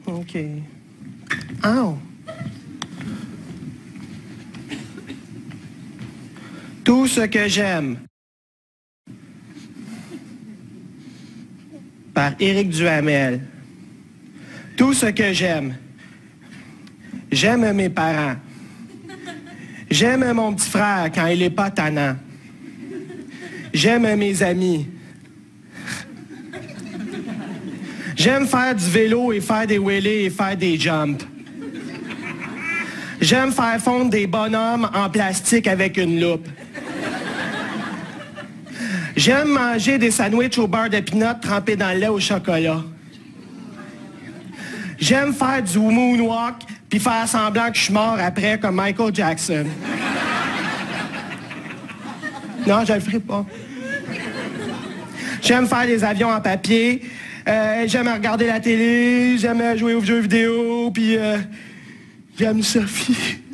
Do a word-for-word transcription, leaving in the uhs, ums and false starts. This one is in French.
OK. Oh. Tout ce que j'aime. Par Éric Duhamel. Tout ce que j'aime. J'aime mes parents. J'aime mon petit frère quand il est pas tannant. J'aime mes amis. J'aime faire du vélo et faire des wheelies et faire des jumps. J'aime faire fondre des bonhommes en plastique avec une loupe. J'aime manger des sandwichs au beurre de pinot trempés dans le lait au chocolat. J'aime faire du moonwalk puis faire semblant que je suis mort après comme Michael Jackson. Non, je le ferai pas. J'aime faire des avions en papier. Euh, j'aime regarder la télé. J'aime jouer aux jeux vidéo. Puis euh, j'aime Sophie.